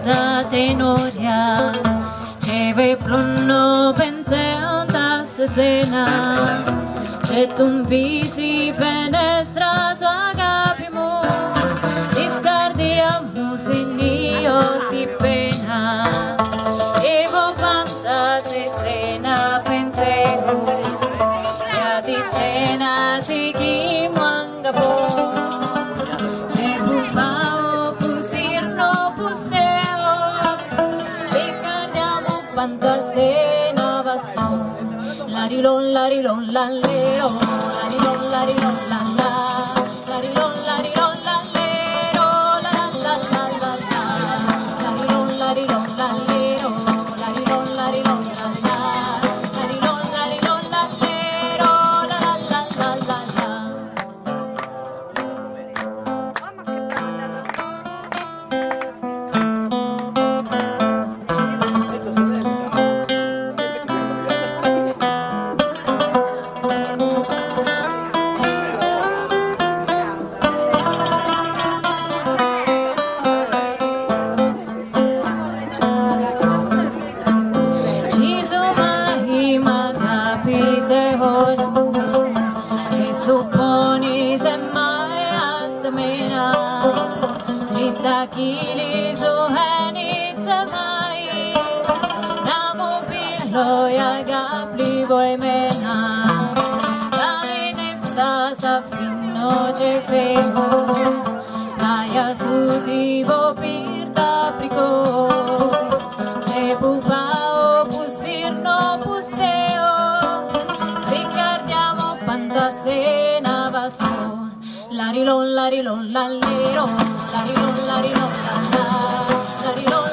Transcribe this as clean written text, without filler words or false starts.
da tenoria ce vei plunno penseo da sesena ce tumpi si fenestra sua capimo discardi a musinio di pena evo panta sesena penseo ya di sena ti chi manga po fantasena vasto larilon larilon lallero larilon larilon lalla larilon larilon lallero la la la la la larilon larilon lallero larilon larilon lalla larilon larilon lallero la la la la la mamma che brava supponi se mai asemena città chili su henitsa mai namo pillo ya gapli voi mena dali nefta sa finno ce fego naya su divo pirta prico ce pupao pusirno pusteo ricardiamo fantasena vasto larilon larilon lallero larilon larilon lalla larilon